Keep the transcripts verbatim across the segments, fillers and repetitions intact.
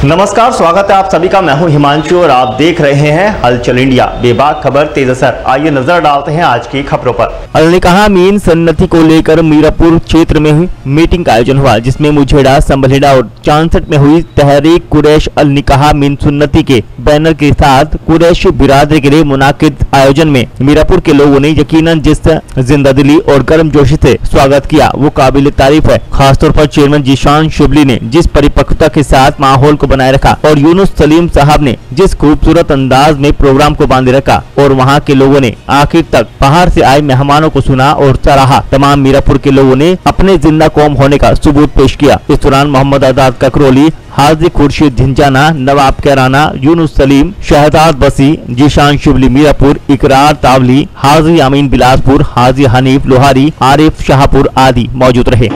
नमस्कार, स्वागत है आप सभी का। मैं हूं हिमांशु और आप देख रहे हैं हलचल इंडिया। बेबाक खबर तेज असर। आइए नजर डालते हैं आज की खबरों पर। अल निकाह मीन सन्नति को लेकर मीरापुर क्षेत्र में हुई मीटिंग का आयोजन हुआ, जिसमें मुझेड़ा, संभलेड़ा और चांसठ में हुई तहरीक कुरैश अल निकाह मीन सुन्नति के बैनर के साथ कुरैश बिरादरी के लिए मुनाकिद आयोजन में मीरापुर के लोगों ने यकीनन जिस जिंदादिली और गर्मजोशी से स्वागत किया वो काबिल तारीफ है। खासतौर पर चेयरमैन जीशान शिबली ने जिस परिपक्वता के साथ माहौल को बनाए रखा और यूनुस सलीम साहब ने जिस खूबसूरत अंदाज में प्रोग्राम को बांधे रखा और वहां के लोगों ने आखिर तक बाहर से आए मेहमानों को सुना और सराहा। तमाम मीरापुर के लोगों ने अपने जिंदा कौम होने का सबूत पेश किया। इस दौरान मोहम्मद आजाद ककरोली, हाजी खुर्शीद झिंझाना, नवाब कैराना, यूनुस सलीम, शहजाद बसी, जीशान शिबली मीरापुर, इकरार तावली, हाजी अमीन बिलासपुर, हाजी हनीफ लोहारी, आरिफ शाहपुर आदि मौजूद रहे।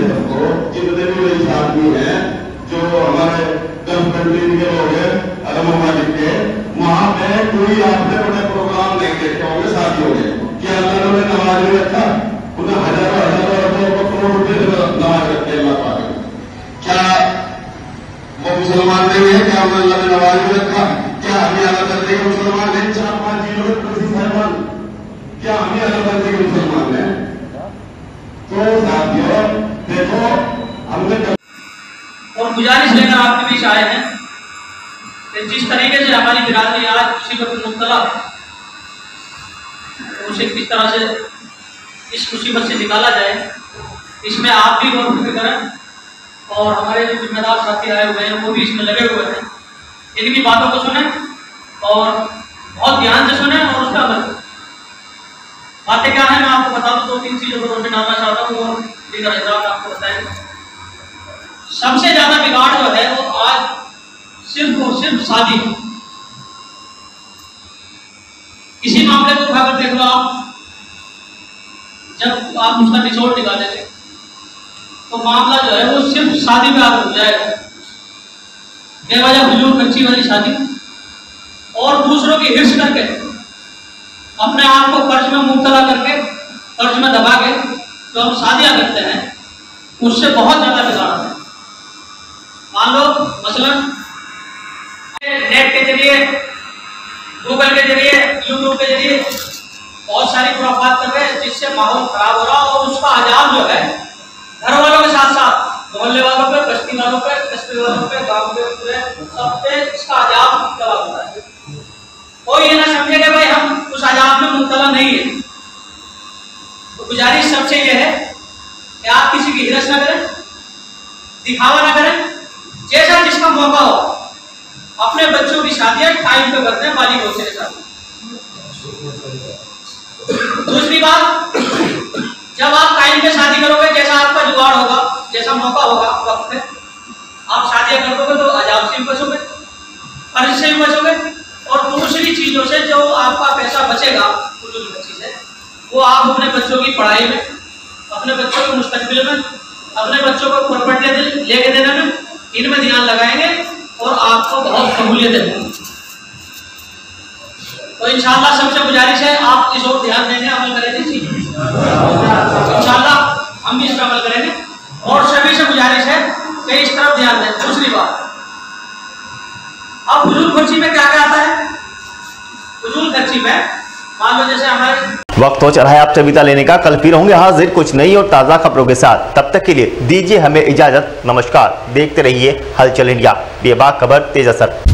वहाँ पे कोई आपने बड़े प्रोग्राम नहीं देखे होंगे साथियों ने कि अल्लाह ने नमाज में रखा, उन्हें हजारों हजारों रुपए करोड़ रुपए नमाज रखे अल्लाह पाक। क्या वो मुसलमान नहीं है? क्या उन्हें अल्लाह ने नमाज में रखा? क्या हमें अलग कर देगा मुसलमान नहीं? चार पांच चीजों मुसलमान, क्या हमें अलग कर देगा मुसलमान है? तो साथियों देखो, हमने और गुजारिश लेकर आपके बीच आए हैं जिस तरीके से हमारी बिरादरी आज मुसीबत में मुब्तला है, तो उसे किस तरह से इस मुसीबत से निकाला जाए, इसमें आप भी गौर फिक्र करें और हमारे जो जिम्मेदार साथी आए हुए हैं वो भी इसमें लगे हुए हैं। इनकी बातों को सुने और बहुत ध्यान से सुने और उसका अमल करें। बातें क्या है मैं आपको बता दूं, दो तीन चीजों को रोशनी डालना चाहता हूँ और दीगर हजरात आपको बताएंगे। सबसे ज्यादा बिगाड़ जो है वो आज सिर्फ और सिर्फ शादी है। इसी मामले को उठाकर देख लो आप, जब आप उसका निचोड़ निकालेंगे तो मामला जो है वो सिर्फ शादी में आगे हो जाएगा। बेवजह हुजूर बच्ची वाली शादी और दूसरों की हिर्स करके अपने आप को कर्ज में मुब्तला करके कर्ज में दबा के जो हम शादियां करते हैं उससे बहुत ज्यादा बिगाड़ है। मान लो मसलन नेट के जरिए, गूगल के जरिए, यूट्यूब के जरिए बहुत सारी खुराफात कर रहे हैं जिससे माहौल खराब हो रहा और उसका आजाब जो है घर वालों के साथ साथ मोहल्ले वालों पे, बस्ती वालों पे, कस्बे वालों पे, गांव के पूरे सब पे इसका आजाब चला हुआ है। कोई ये ना समझे कि भाई हम उस आजाब में मुब्तला नहीं है। तो गुजारिश सबसे ये है कि आप किसी की हिरस ना करें, दिखावा ना करें, जैसा जिसका मौका हो अपने बच्चों की शादियां टाइम पे करते हैं मालिक होते के साथ। दूसरी बात, जब आप टाइम पे शादी करोगे, जैसा आपका जुगाड़ होगा, जैसा मौका होगा वक्त पे आप शादियां कर दोगे तो अजाब से भी बचोगे, कर्ज से भी बचोगे और दूसरी चीजों से जो आपका पैसा बचेगा फजूल बच्ची से वो आप अपने बच्चों की पढ़ाई में, अपने बच्चों के मुस्तकबिल में, अपने बच्चों को प्रॉपर्टी लेके देने में, इनमें ध्यान लगाएंगे और आपको बहुत सहूलियत है। तो इंशाअल्लाह सबसे गुजारिश है आप इस ओर ध्यान देंगे, अमल करेंगे इंशाअल्लाह, हम भी इस पर अमल करेंगे और सभी से गुजारिश है कि इस तरफ ध्यान दें। दूसरी बात, अब फजूल खर्ची में क्या क्या आता है? फजूल खर्ची में मान लो जैसे हमारे वक्त हो चला है आपसे विदा लेने का। कल फिर होंगे हाजिर कुछ नई और ताज़ा खबरों के साथ। तब तक के लिए दीजिए हमें इजाजत। नमस्कार, देखते रहिए हलचल इंडिया। बेबाक खबर तेज असर।